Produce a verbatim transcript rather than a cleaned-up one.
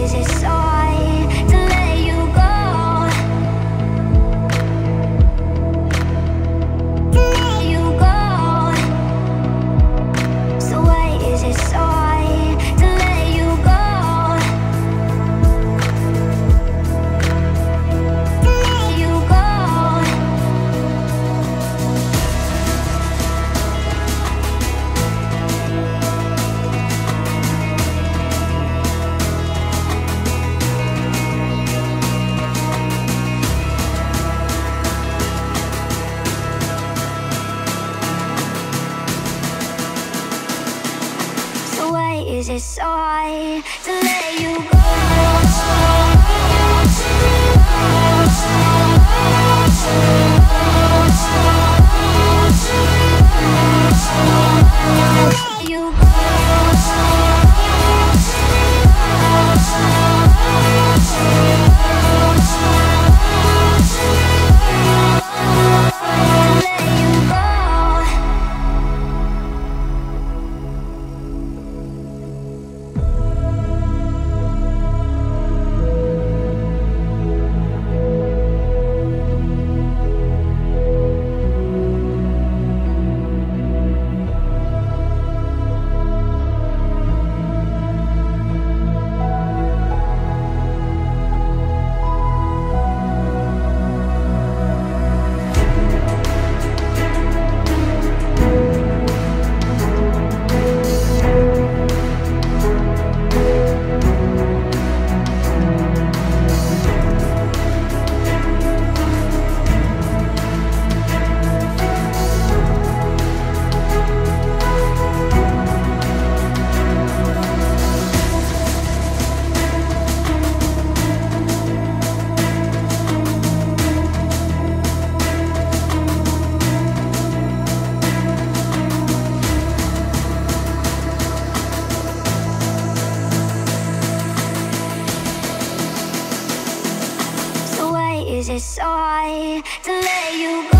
is it so hard to let you go? To let you go. So why is it so hard to let you go? To let you go. Is it so hard to let you go? Let you go. Is it so hard to let you go?